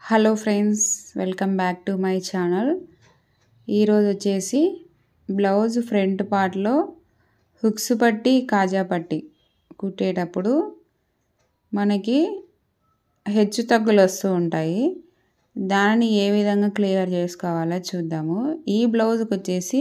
Hello friends, welcome back to my channel. ఈరోజు వచ్చేసి blouse front పార్ట్లో హుక్స్ పట్టి కాజా పట్టి కుట్టేటప్పుడు మనకి హెచ్చు తగ్గులు వస్తూ ఉంటాయి. దానిని ఏ విధంగా క్లియర్ చేసుకోవాలో చూద్దాము. ఈ బ్లౌజ్కి వచ్చేసి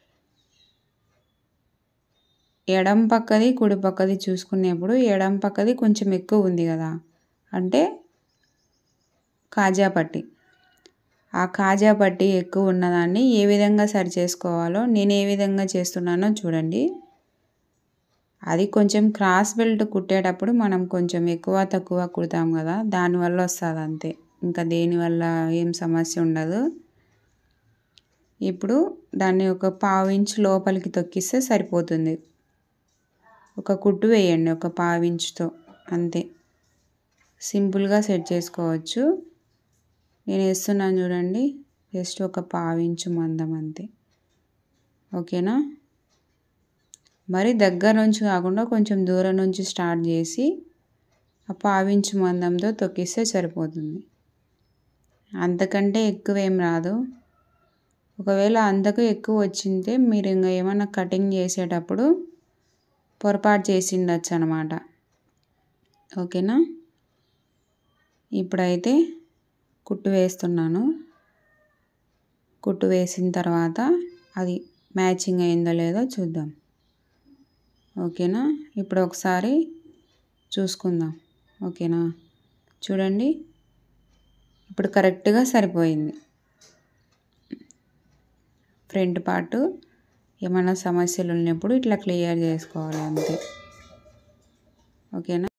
ఎడం పక్కది కుడి పక్కది చూసుకునేప్పుడు ఎడం పక్కది కొంచెం ఎక్కువ ఉంది కదా, అంటే కాజా పట్టి. ఆ కాజా పట్టి ఎక్కువ ఉన్నదాన్ని ఏ విధంగా సరి చేసుకోవాలో నేను ఏ విధంగా చేస్తున్నానో చూడండి. అది కొంచెం క్రాస్ బెల్ట్ కుట్టేటప్పుడు మనం కొంచెం ఎక్కువ తక్కువ కుడతాం కదా, దానివల్ల వస్తుంది అంతే, ఇంకా దేనివల్ల ఏం సమస్య ఉండదు. ఇప్పుడు దాన్ని ఒక 1/2 ఇంచ్ లోపలికి తొక్కిస్తే సరిపోతుంది. ఒక కుట్టు వేయండి ఒక 1/2 ఇంచ్తో, అంతే. సింపుల్గా సెట్ చేసుకోవచ్చు. నేను వేస్తున్నాను చూడండి, జస్ట్ ఒక 1/2 ఇంచు మందం అంతే. ఓకేనా? మరి దగ్గర నుంచి కాకుండా కొంచెం దూరం నుంచి స్టార్ట్ చేసి ఆ 1/2 ఇంచు మందంతో తొక్కిస్తే సరిపోతుంది. అంతకంటే ఎక్కువ ఏం రాదు. ఒకవేళ అంతకు ఎక్కువ వచ్చింటే మీరు ఇంకా ఏమైనా కటింగ్ చేసేటప్పుడు పొరపాటు చేసి ఉండొచ్చు అన్నమాట. ఓకేనా? ఇప్పుడైతే కుట్టు వేస్తున్నాను. కుట్టు వేసిన తర్వాత అది మ్యాచింగ్ అయిందో లేదో చూద్దాం. ఓకేనా? ఇప్పుడు ఒకసారి చూసుకుందాం. ఓకేనా? చూడండి, ఇప్పుడు కరెక్ట్గా సరిపోయింది. ఫ్రంట్ పార్ట్ ఏమైనా సమస్యలు ఉన్నప్పుడు ఇట్లా క్లియర్ చేసుకోవాలి అంతే. ఓకేనా?